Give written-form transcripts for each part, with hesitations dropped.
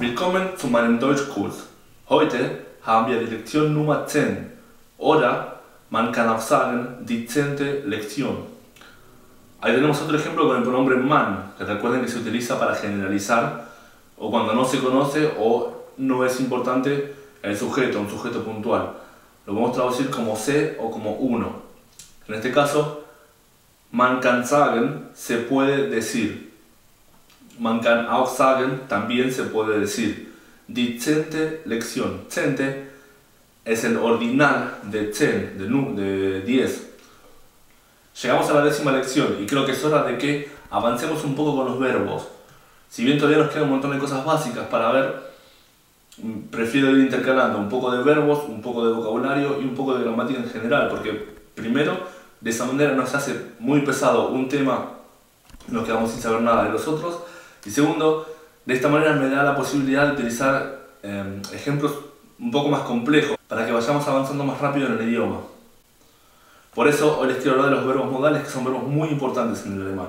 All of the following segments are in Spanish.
Willkommen zu meinem Deutschkurs. Heute haben wir die Lektion Nummer 10 oder man kann auch sagen die 10. Lección. Ahí tenemos otro ejemplo con el pronombre man, que recuerden que se utiliza para generalizar o cuando no se conoce o no es importante el sujeto, un sujeto puntual. Lo podemos traducir como se o como uno. En este caso, man kann sagen, se puede decir. Man kann auch sagen, también se puede decir. Die 10. Lección. 10 es el ordinal de 10, de 10. Llegamos a la 10ª lección y creo que es hora de que avancemos un poco con los verbos. Si bien todavía nos queda un montón de cosas básicas para ver, prefiero ir intercalando un poco de verbos, un poco de vocabulario y un poco de gramática en general, porque primero, de esa manera nos hace muy pesado un tema, nos quedamos sin saber nada de los otros, y segundo, de esta manera me da la posibilidad de utilizar ejemplos un poco más complejos para que vayamos avanzando más rápido en el idioma. Por eso hoy les quiero hablar de los verbos modales, que son verbos muy importantes en el alemán.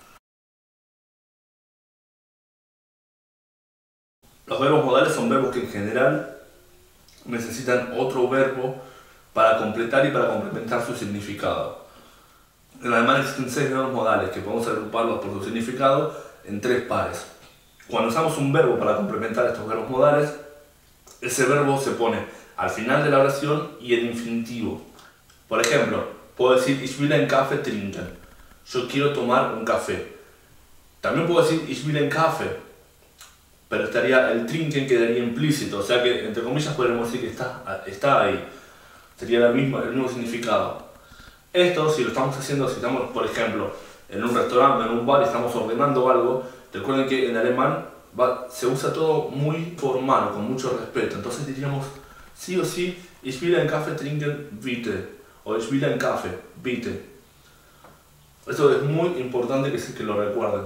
Los verbos modales son verbos que en general necesitan otro verbo para completar y para complementar su significado. En alemán existen 6 verbos modales que podemos agruparlos por su significado en 3 pares. Cuando usamos un verbo para complementar estos verbos modales, ese verbo se pone al final de la oración y en infinitivo. Por ejemplo, puedo decir Ich will einen Kaffee trinken. Yo quiero tomar un café. También puedo decir Ich will einen Kaffee, pero el trinken quedaría implícito, o sea que entre comillas podemos decir que está ahí. Sería el mismo significado. Esto, si lo estamos haciendo, si estamos, por ejemplo, en un restaurante, en un bar y estamos ordenando algo, recuerden que en alemán se usa todo muy formal, con mucho respeto. Entonces diríamos sí o sí, Ich will einen Kaffee trinken, bitte. O Ich will einen Kaffee, bitte. Esto es muy importante que lo recuerden.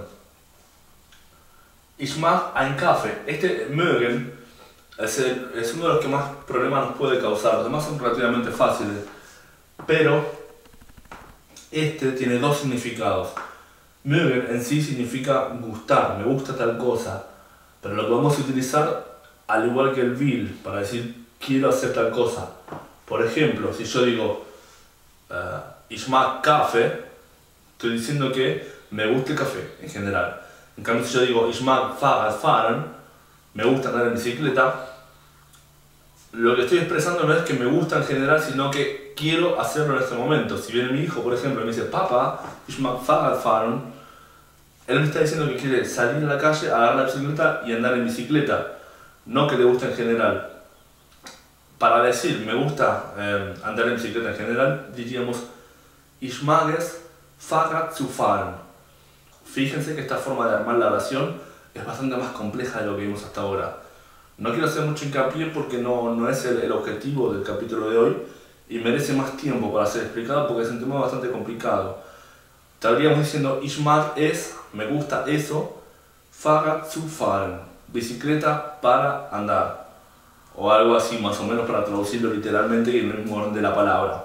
Ich mag einen Kaffee. Este mögen es uno de los que más problemas nos puede causar. Los demás son relativamente fáciles. Pero este tiene 2 significados. Mögen en sí significa gustar, me gusta tal cosa. Pero lo podemos utilizar al igual que el will, para decir quiero hacer tal cosa. Por ejemplo, si yo digo Ich mag Kaffee, estoy diciendo que me gusta el café en general. En cambio, si yo digo Ich mag Fahrrad fahren, me gusta andar en bicicleta, lo que estoy expresando no es que me gusta en general, sino que quiero hacerlo en este momento. Si viene mi hijo, por ejemplo, y me dice Papa, Ich mag Fahrrad fahren, él me está diciendo que quiere salir a la calle, agarrar la bicicleta y andar en bicicleta, no que le gusta en general. Para decir me gusta andar en bicicleta en general, diríamos Ich mag es Fahrrad zu fahren. Fíjense que esta forma de armar la oración es bastante más compleja de lo que vimos hasta ahora. No quiero hacer mucho hincapié porque no es el objetivo del capítulo de hoy y merece más tiempo para ser explicado porque es un tema bastante complicado. Estaríamos diciendo Ich mag es, me gusta eso, Fahrrad zu fahren, bicicleta para andar. O algo así más o menos para traducirlo literalmente y en el mismo orden de la palabra.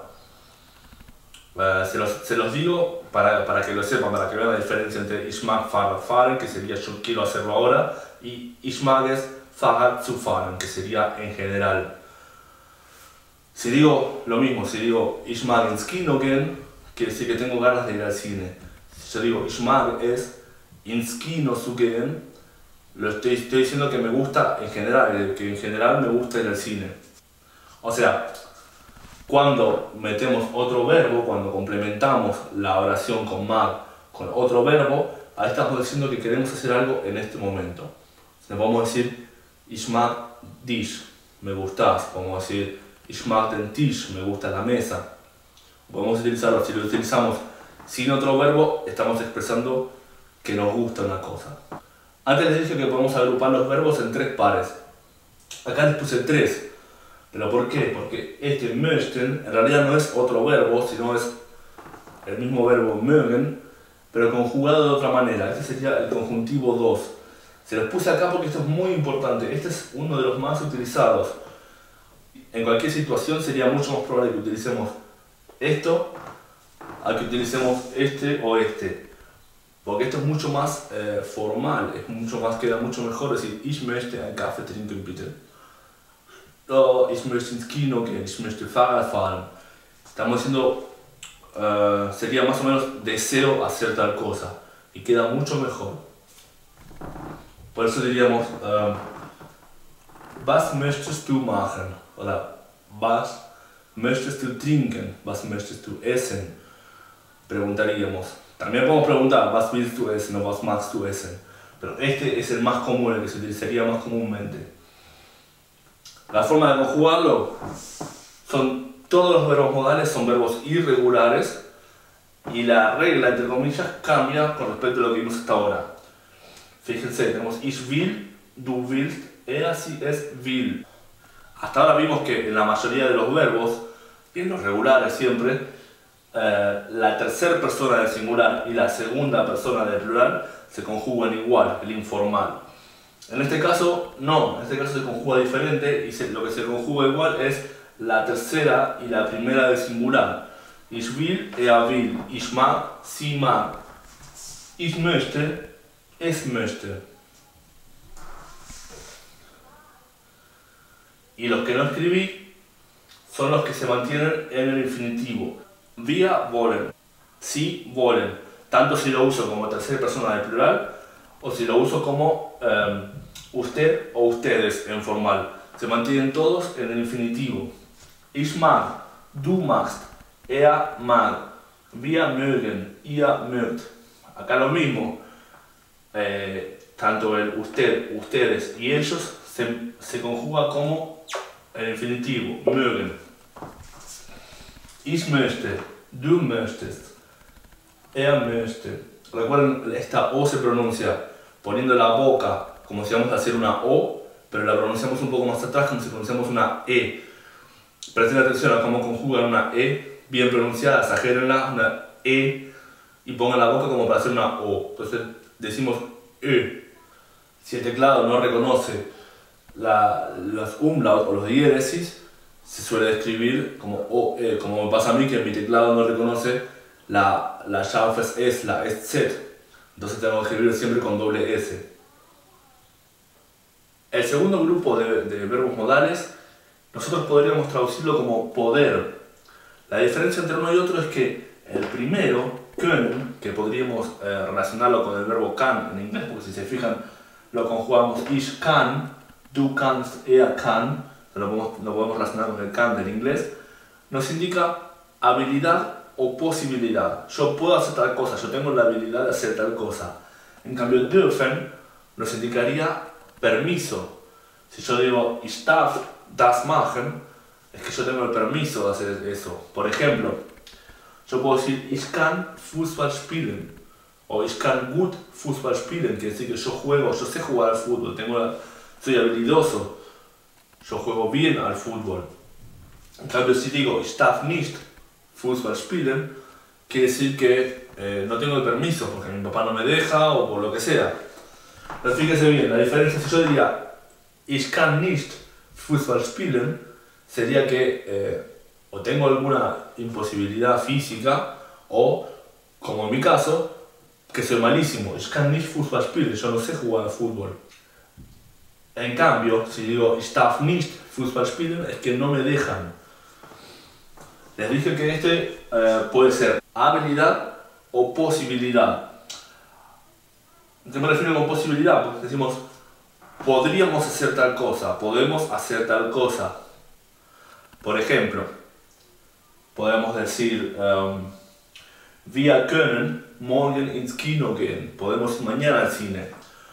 Se los digo para que lo sepan, para que vean la diferencia entre Ich mag Fahrrad fahren, que sería yo quiero hacerlo ahora, y Ich mag es Fahrrad zu fahren, que sería en general. Si digo lo mismo, si digo Ich mag ins Kino gehen, quiere decir que tengo ganas de ir al cine. Si yo digo Ich mag es ins Kino zu gehen, estoy diciendo que me gusta en general, que en general me gusta ir al cine. O sea, cuando metemos otro verbo, cuando complementamos la oración con mag con otro verbo, ahí estamos diciendo que queremos hacer algo en este momento. Le podemos decir Ich mag dich, me gustas. Podemos decir Ich mag den Tisch, me gusta la mesa. Podemos utilizarlo, si lo utilizamos sin otro verbo, estamos expresando que nos gusta una cosa. Antes les dije que podemos agrupar los verbos en 3 pares. Acá les puse 3. ¿Pero por qué? Porque este möchten en realidad no es otro verbo, sino es el mismo verbo mögen, pero conjugado de otra manera. Este sería el conjuntivo 2. Se los puse acá porque esto es muy importante. Este es uno de los más utilizados. En cualquier situación sería mucho más probable que utilicemos esto a que utilicemos este o este. Porque esto es mucho más formal, queda mucho mejor decir ich möchte einen Kaffee trinken bitte. O ich möchte ins Kino gehen, ich möchte Fahrrad fahren. Estamos diciendo, sería más o menos deseo hacer tal cosa y queda mucho mejor. Por eso diríamos, was möchtest du machen? Oder was möchtest du trinken? Was möchtest du essen? Preguntaríamos. También podemos preguntar, was willst du essen o was magst du essen? Pero este es el más común, el que se utilizaría más comúnmente. La forma de conjugarlo son, todos los verbos modales son verbos irregulares y la regla, entre comillas, cambia con respecto a lo que vimos hasta ahora. Fíjense, tenemos ich will, du willst, sie, es will. Hasta ahora vimos que en la mayoría de los verbos, y en los regulares siempre, la tercera persona del singular y la segunda persona del plural se conjugan igual, el informal. En este caso no, en este caso se conjuga diferente y lo que se conjuga igual es la tercera y la primera del singular. Ich will, will, ich mag, sie mag, ich möchte, es möchte. Y los que no escribí son los que se mantienen en el infinitivo. Wir wollen, sie wollen, tanto si lo uso como tercera persona del plural o si lo uso como usted o ustedes en formal. Se mantienen todos en el infinitivo. Ich mag, du magst, mag, wir mögen, ihr mögt. Acá lo mismo, tanto el usted, ustedes y ellos se conjuga como el infinitivo, mögen. Ich möchte, du möchtest, möchte. Recuerden, esta O se pronuncia poniendo la boca como si vamos a hacer una O, pero la pronunciamos un poco más atrás como si pronunciamos una E. Presten atención a cómo conjugan una E bien pronunciada, exagérenla, una E, y pongan la boca como para hacer una O. Entonces decimos E. Si el teclado no reconoce los umlaut o los diéresis, se suele escribir como O, E, como me pasa a mí que mi teclado no reconoce la scharfes S, la SZ. Entonces tengo que escribir siempre con doble S. El segundo grupo de verbos modales, nosotros podríamos traducirlo como poder. La diferencia entre uno y otro es que el primero, können, que podríamos relacionarlo con el verbo kann en inglés, porque si se fijan lo conjugamos ich kann, du kannst, kann, lo podemos relacionar con el can del inglés, nos indica habilidad o posibilidad. Yo puedo hacer tal cosa, yo tengo la habilidad de hacer tal cosa. En cambio, dürfen nos indicaría permiso. Si yo digo ich darf das machen, es que yo tengo el permiso de hacer eso. Por ejemplo, yo puedo decir ich kann Fußball spielen o ich kann gut Fußball spielen, quiere decir que yo sé jugar al fútbol, soy habilidoso. Yo juego bien al fútbol. En cambio, si digo ich darf nicht Fußball spielen, quiere decir que no tengo el permiso porque mi papá no me deja o por lo que sea. Pero fíjense bien, la diferencia, si yo diría ich kann nicht Fußball spielen, sería que o tengo alguna imposibilidad física o, como en mi caso, que soy malísimo. Ich kann nicht Fußball spielen, yo no sé jugar al fútbol. En cambio, si digo ich darf nicht Fußball spielen, es que no me dejan. Les dije que este puede ser habilidad o posibilidad. ¿Qué me refiero con posibilidad? Porque decimos, podríamos hacer tal cosa, podemos hacer tal cosa. Por ejemplo, podemos decir, wir können morgen ins Kino gehen, podemos ir mañana al cine.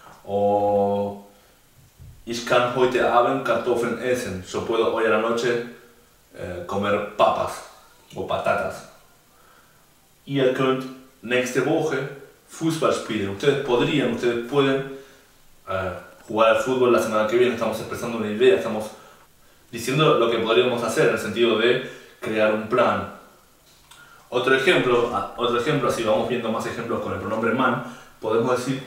O ich kann heute Abend Kartoffeln essen, yo puedo hoy a la noche comer papas o patatas. Ihr könnt nächste Woche Fußball spielen. Ustedes pueden jugar al fútbol la semana que viene. Estamos expresando una idea, estamos diciendo lo que podríamos hacer en el sentido de crear un plan. Otro ejemplo, así vamos viendo más ejemplos con el pronombre man, podemos decir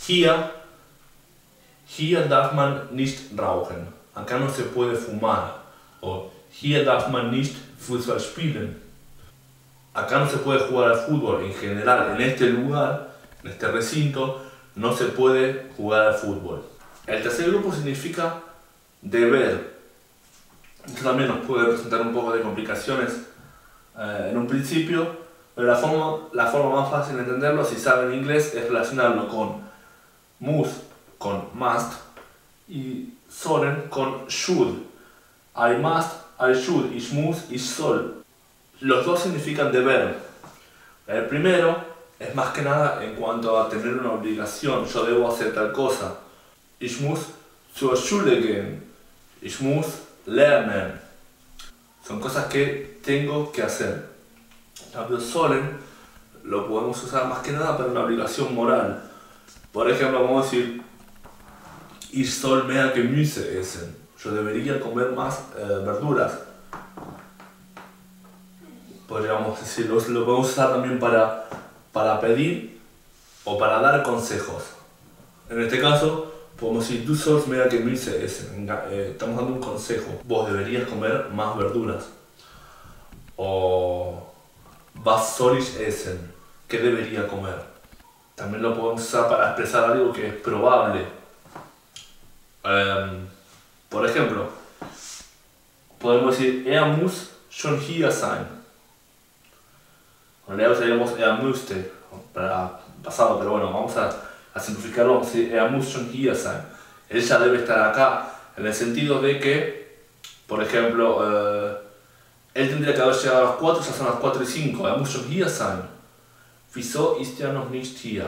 hier darf man nicht rauchen. Acá no se puede fumar. O hier darf man nicht Fußball spielen. Acá no se puede jugar al fútbol en general. En este lugar en este recinto, no se puede jugar al fútbol. El tercer grupo significa deber. Esto también nos puede presentar un poco de complicaciones en un principio, pero la forma más fácil de entenderlo, si saben inglés, es relacionarlo con must, con must, y sollen con should. I must, I should, ich muss, ich soll. Los dos significan deber. El primero es más que nada en cuanto a tener una obligación, yo debo hacer tal cosa. Ich muss zur Schule gehen. Ich muss lernen. Son cosas que tengo que hacer. El sollen lo podemos usar más que nada para una obligación moral. Por ejemplo, vamos a decir Ich soll mehr Gemüse essen. Yo debería comer más verduras. Podríamos decirlo, lo podemos usar también para pedir o para dar consejos. En este caso, podemos decir Du sollst mehr Gemüse essen. Estamos dando un consejo. Vos deberías comer más verduras. O Was soll ich essen? ¿Qué debería comer? También lo podemos usar para expresar algo que es probable. Por ejemplo, podemos decir muss schon hier sein. En realidad usaríamos müsste para pasado, pero bueno, vamos a simplificarlo, vamos a decir muss schon hier sein. Él ya debe estar acá, en el sentido de que, por ejemplo, él tendría que haber llegado a las 4, ya son las 4 y 5, muss schon hier sein. Wieso ist er noch nicht hier?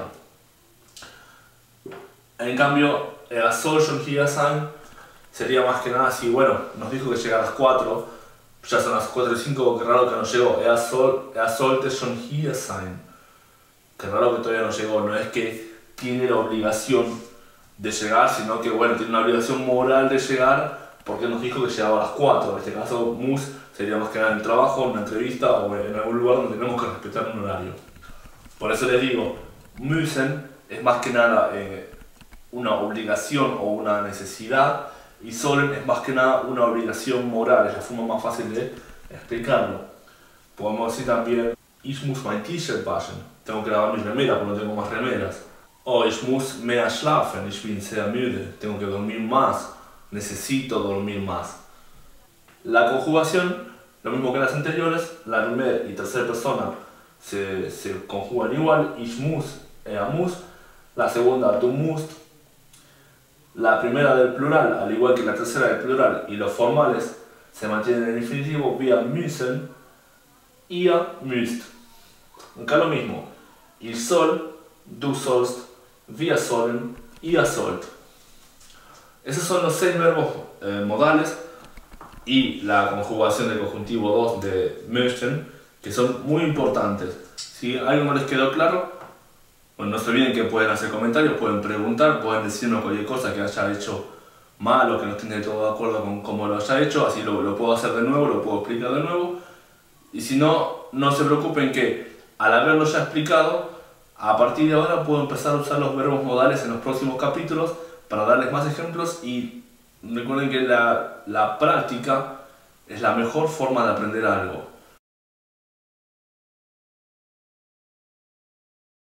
En cambio, soll schon hier sein sería más que nada si, bueno, nos dijo que llega a las 4, ya son las 4 y 5, qué raro que no llegó. Sollte schon hier sein. Qué raro que todavía no llegó, no es que tiene la obligación de llegar, sino que, bueno, tiene una obligación moral de llegar porque nos dijo que llegaba a las 4. En este caso, muss sería más que nada en el trabajo, en una entrevista o en algún lugar donde tenemos que respetar un horario. Por eso les digo, müssen es más que nada una obligación o una necesidad, y sollen es más que nada una obligación moral, es la forma más fácil de explicarlo. Podemos decir también Ich muss mein T-Shirt waschen, tengo que lavar mis remeras porque no tengo más remeras. O Ich muss mehr schlafen, ich bin sehr müde, tengo que dormir más, necesito dormir más. La conjugación, lo mismo que las anteriores, la primera y tercera persona se conjugan igual, ich muss, muss, la segunda du musst, la primera del plural, al igual que la tercera del plural, y los formales se mantienen en el infinitivo, wir müssen, ihr müsst. Acá lo mismo, ich soll, du sollst, wir sollen, ihr sollt. Esos son los 6 verbos modales y la conjugación del conjuntivo 2 de möchten, que son muy importantes. Si algo no les quedó claro, bueno, no se olviden que pueden hacer comentarios, pueden preguntar, pueden decirnos cualquier cosa que haya hecho mal o que no estén de todo de acuerdo con cómo lo haya hecho, así lo puedo hacer de nuevo, lo puedo explicar de nuevo. Y si no, no se preocupen que al haberlo ya explicado, a partir de ahora puedo empezar a usar los verbos modales en los próximos capítulos para darles más ejemplos, y recuerden que la práctica es la mejor forma de aprender algo.